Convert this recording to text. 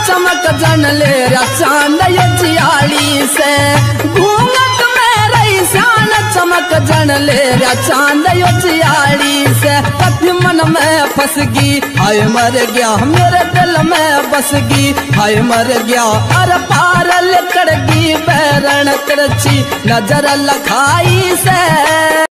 चमक जन ले रा चांद यो जियाली से घूंघट में रही शान चमक जन ले रा चांद यो जियाली से कथी मन में फंस गई हाय मर गया मेरे दिल में बस गई हाय मर गया अर पार लिकड़ गई बैरण करछी नजर लखाई से।